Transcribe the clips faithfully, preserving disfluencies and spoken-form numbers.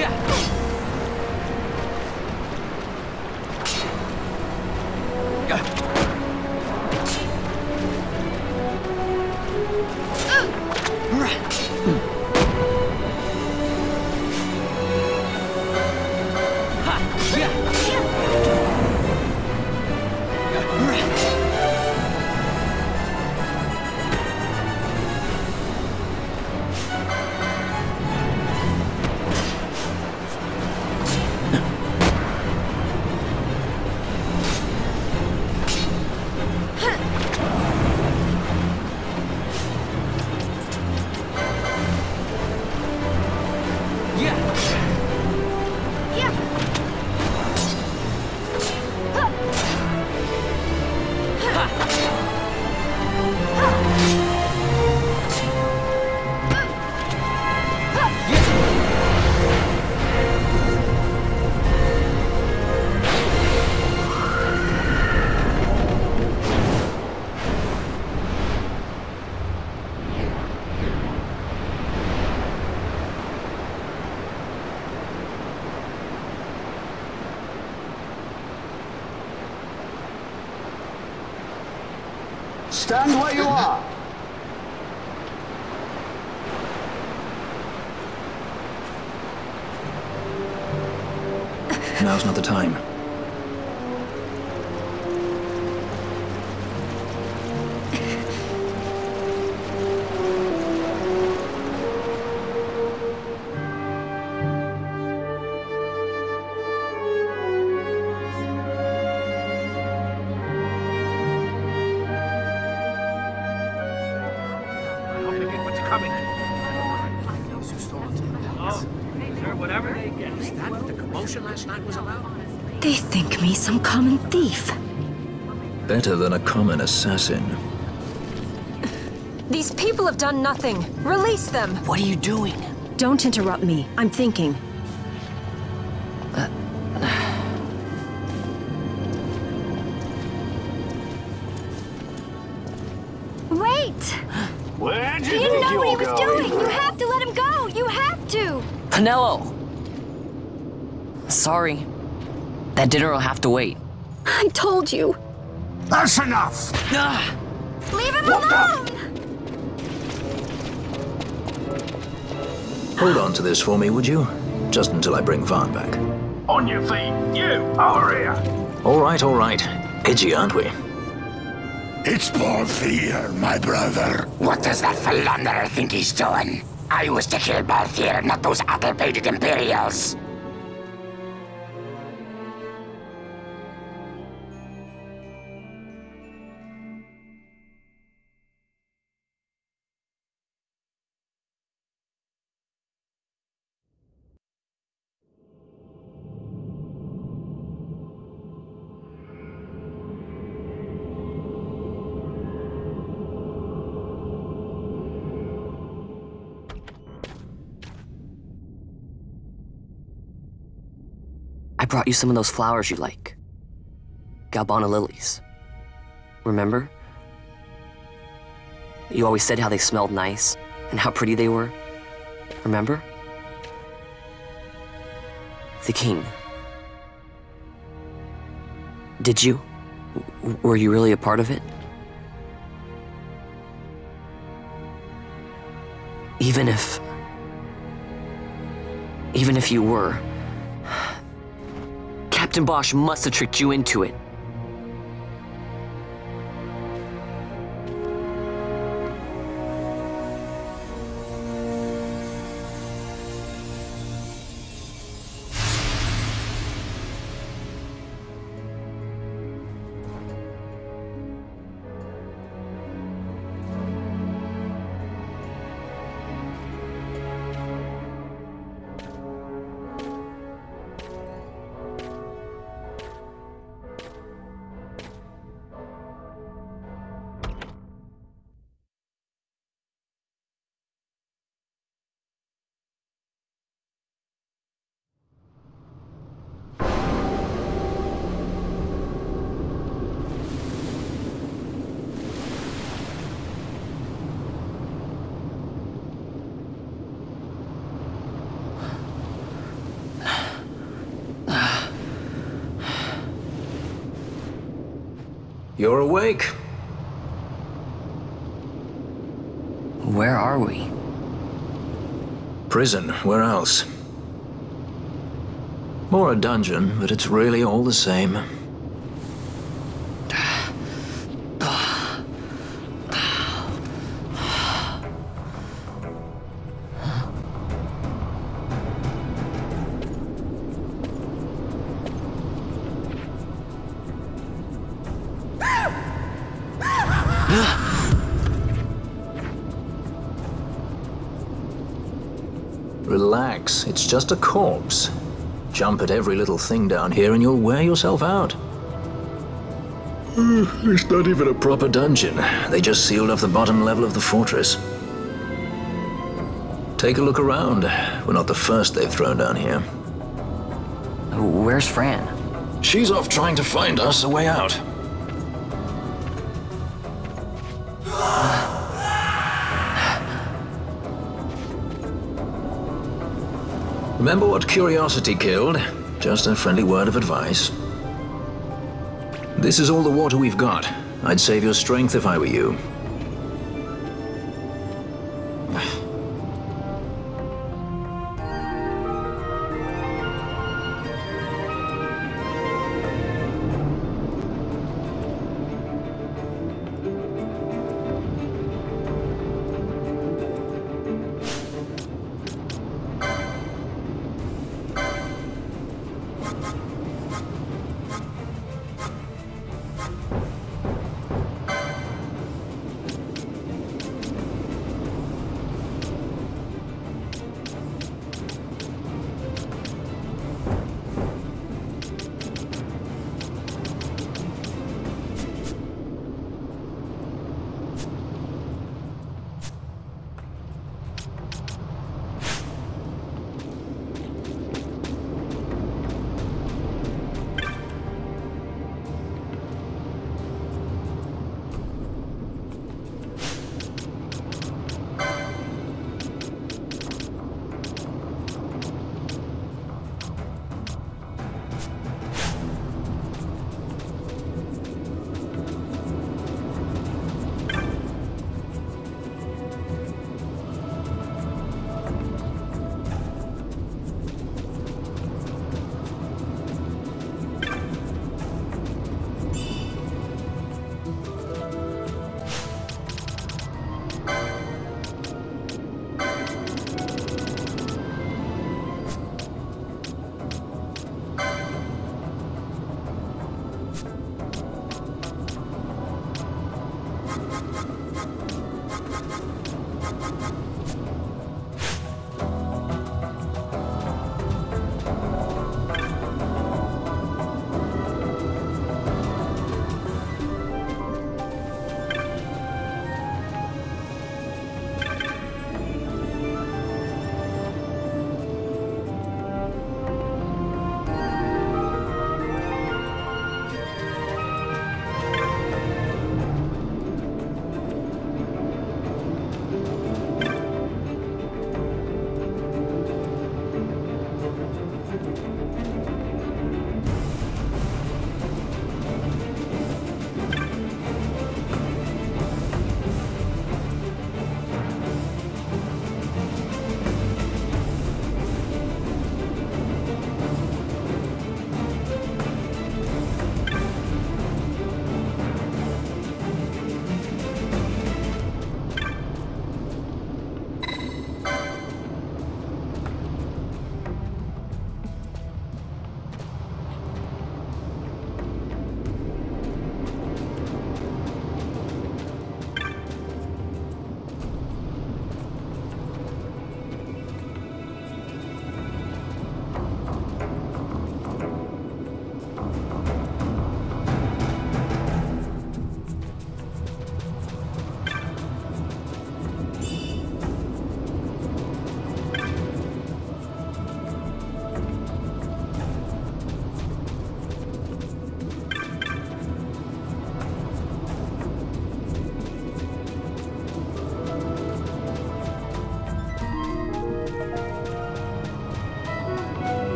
Stand where you are! Now's not the time. They think me some common thief. Better than a common assassin. These people have done nothing. Release them! What are you doing? Don't interrupt me. I'm thinking. Uh, Wait! Where'd you He didn't think know you what he were was going? doing! You have to let him go! You have to! Penelo! Sorry. That dinner will have to wait. I told you. That's enough! Ah! Leave him What alone! Hold on to this for me, would you? Just until I bring Vaan back. On your feet, you, over here! All right, all right. Edgy, aren't we? It's Balthier, my brother. What does that philanderer think he's doing? I was to kill Balthier, not those addle-pated Imperials. I brought you some of those flowers you like. Galbana lilies. Remember? You always said how they smelled nice and how pretty they were. Remember? The king. Did you? W- were you really a part of it? Even if... Even if you were... Captain Bosch must have tricked you into it. You're awake. Where are we? Prison, where else? Or a dungeon, but it's really all the same. Relax, it's just a corpse. Jump at every little thing down here and you'll wear yourself out. It's not even a proper dungeon. They just sealed off the bottom level of the fortress. Take a look around. We're not the first they've thrown down here. Where's Fran? She's off trying to find us a way out. Remember what curiosity killed? Just a friendly word of advice. This is all the water we've got. I'd save your strength if I were you.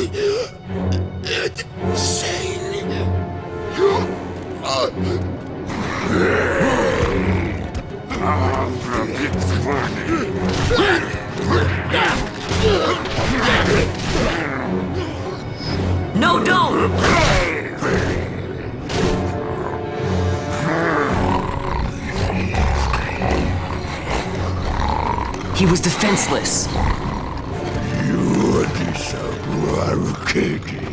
insane. You are... Oh, it's funny. No, don't! He was defenseless. You disagree.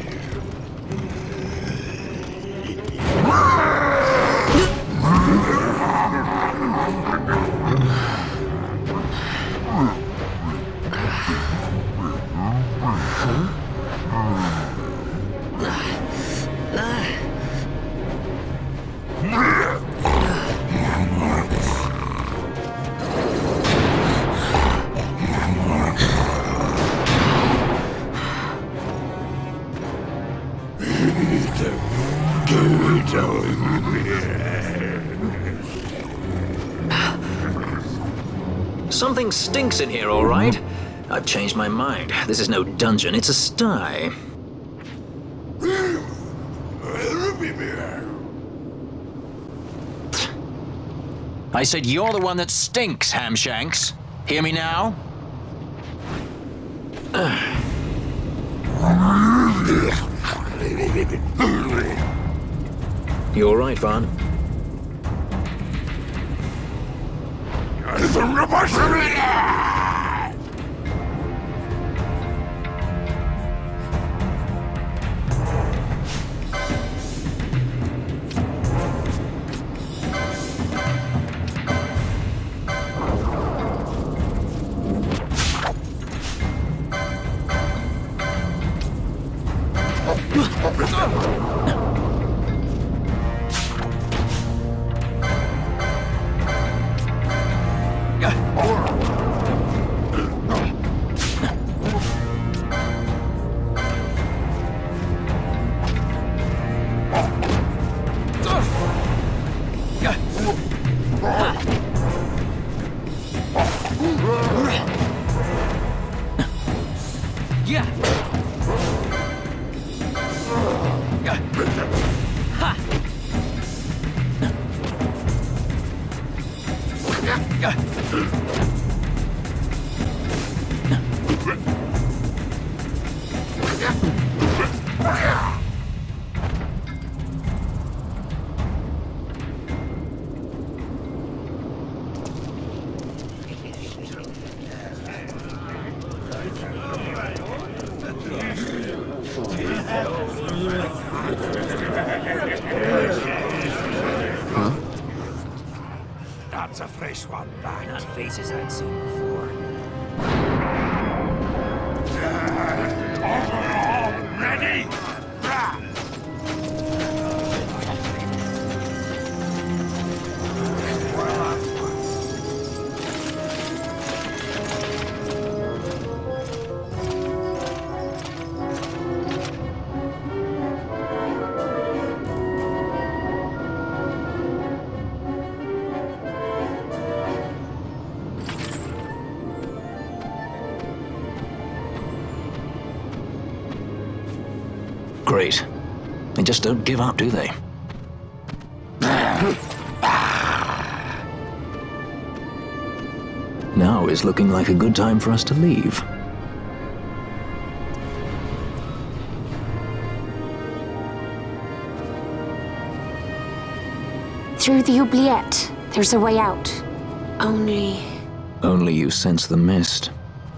Something stinks in here, all right. I've changed my mind. This is no dungeon, it's a sty. I said you're the one that stinks, Hamshanks. Hear me now? You all right, Vaughn? That's a fresh one, that. Not faces I'd seen before. Ready? Great. They just don't give up, do they? Now is looking like a good time for us to leave. Through the oubliette, there's a way out. Only... Only you sense the mist.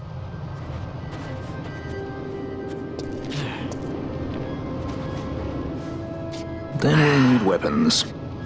Then we'll need weapons.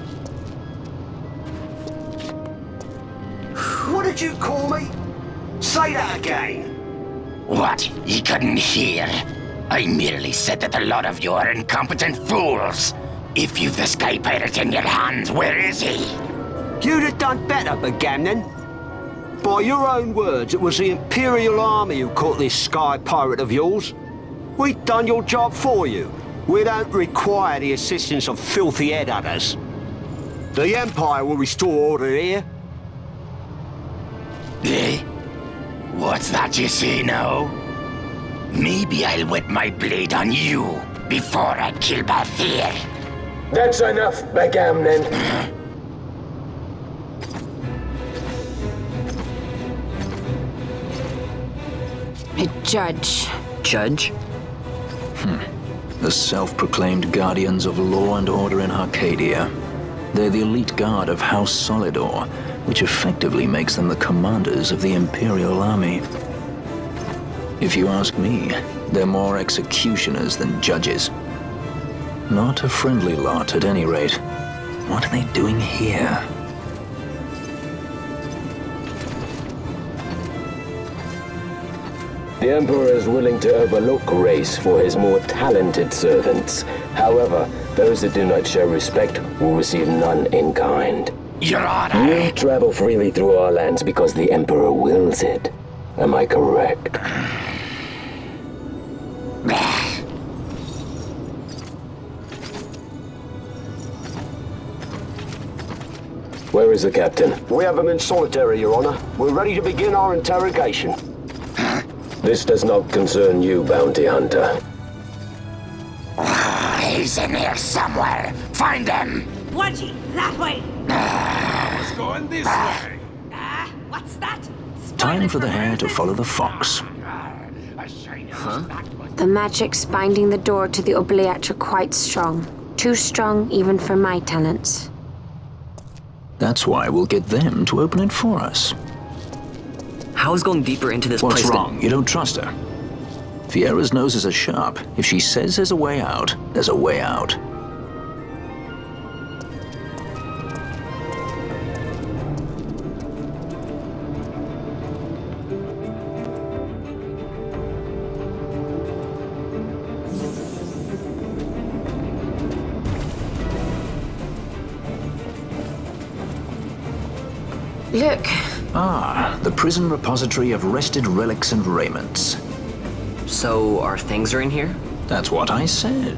What did you call me? Say that again. What? You couldn't hear? I merely said that a lot of you are incompetent fools. If you've the Sky Pirate in your hands, where is he? You'd have done better, Bagamnon. By your own words, it was the Imperial Army who caught this Sky Pirate of yours. We've done your job for you. We don't require the assistance of filthy headhunters. The Empire will restore order here. Eh? What's that you say now? Maybe I'll wet my blade on you before I kill Balthier. That's enough, Bagamnon. A judge. Judge? The self-proclaimed guardians of law and order in Arcadia. They're the elite guard of House Solidor, which effectively makes them the commanders of the Imperial Army. If you ask me, they're more executioners than judges. Not a friendly lot, at any rate. What are they doing here? The Emperor is willing to overlook grace for his more talented servants. However, those that do not show respect will receive none in kind. Your Honor! You travel freely through our lands because the Emperor wills it. Am I correct? Where is the captain? We have him in solitary, Your Honor. We're ready to begin our interrogation. This does not concern you, bounty hunter. He's in here somewhere. Find him! Wedgie, that way! It's going this way. Ah, what's that? Time for the hare to follow the fox. Huh? The magics binding the door to the oubliette are quite strong. Too strong even for my talents. That's why we'll get them to open it for us. How is going deeper into this What's place? wrong? You don't trust her? Fiera's noses are sharp. If she says there's a way out, there's a way out. Look. Ah, the prison repository of wrested relics and raiments. So, our things are in here? That's what I said.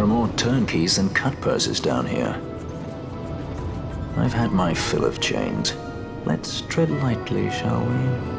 are more turnkeys than cut purses down here. I've had my fill of chains. Let's tread lightly, shall we?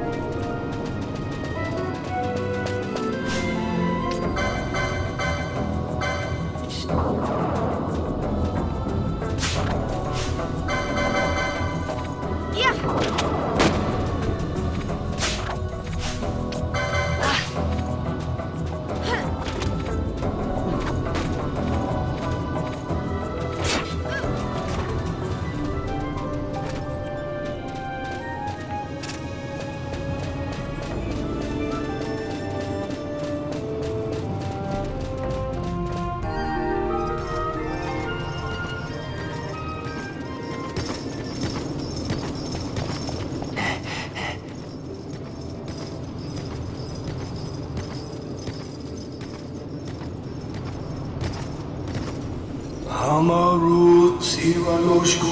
Amaru Siranoshku.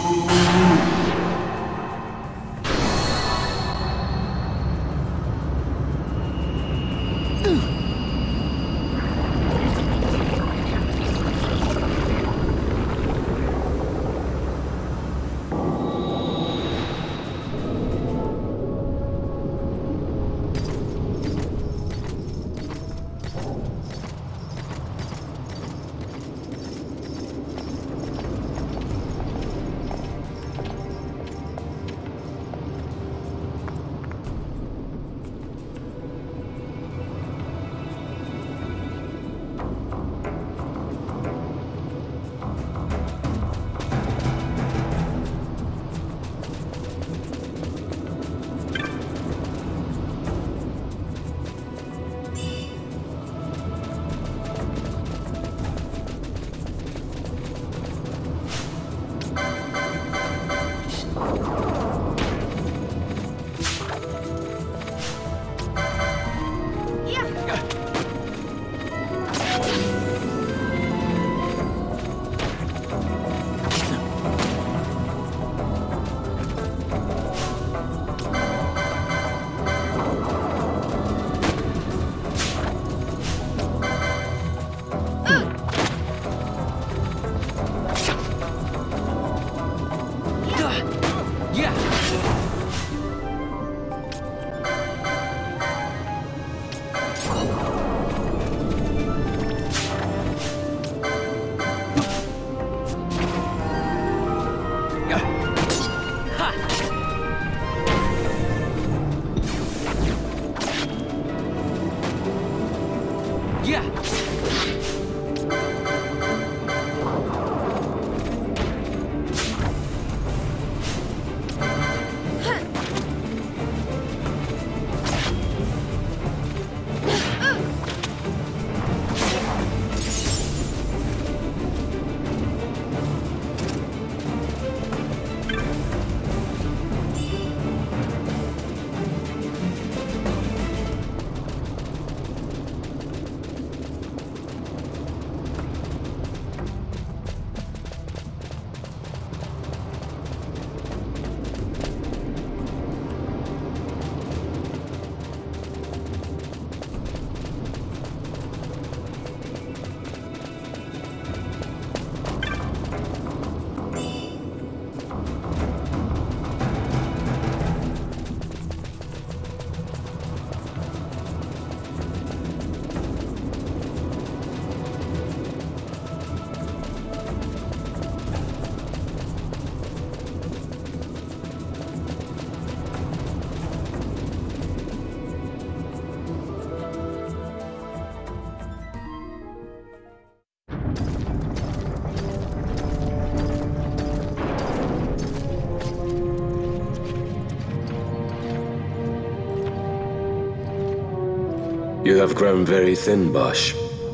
You have grown very thin, Bosch.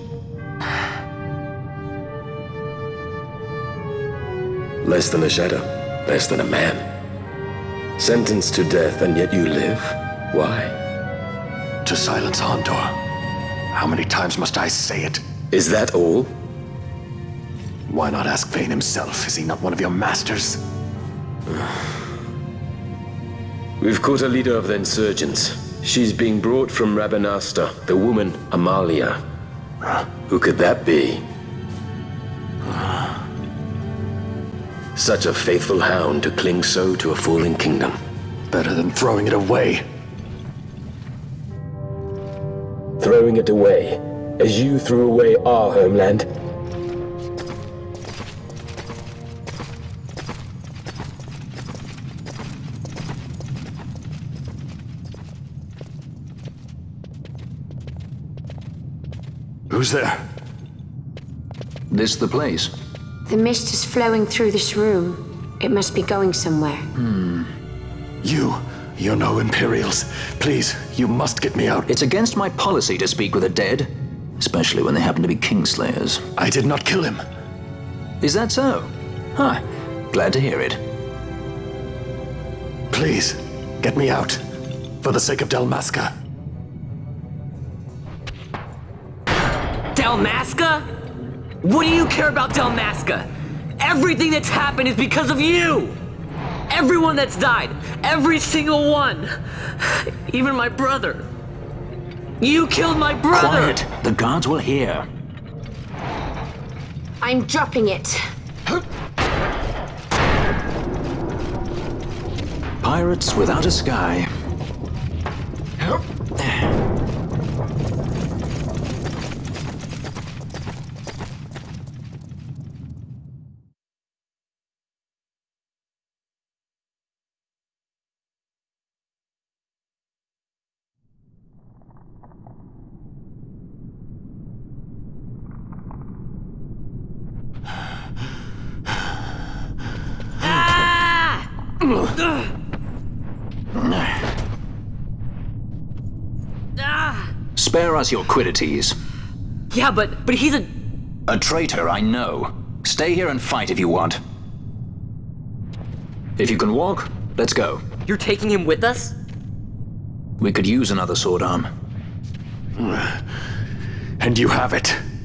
Less than a shadow, less than a man. Sentenced to death, and yet you live? Why? To silence Hondor. How many times must I say it? Is that all? Why not ask Vayne himself? Is he not one of your masters? We've caught a leader of the insurgents. She's being brought from Rabanastre, the woman Amalia. Who could that be? Such a faithful hound to cling so to a falling kingdom. Better than throwing it away. throwing it away, as you threw away our homeland. Who's there? This the place? The mist is flowing through this room. It must be going somewhere. Hmm. You, you're no Imperials. Please, you must get me out. It's against my policy to speak with the dead, especially when they happen to be Kingslayers. I did not kill him. Is that so? Huh. Glad to hear it. Please, get me out. For the sake of Dalmasca. Dalmasca? What do you care about Dalmasca? Everything that's happened is because of you! Everyone that's died, every single one! Even my brother. You killed my brother! Quiet! The guards will hear. I'm dropping it. Pirates without a sky. Spare us your quiddities. Yeah, but but he's a... A traitor, I know. Stay here and fight if you want. If you can walk, let's go. You're taking him with us? We could use another sword arm. And you have it.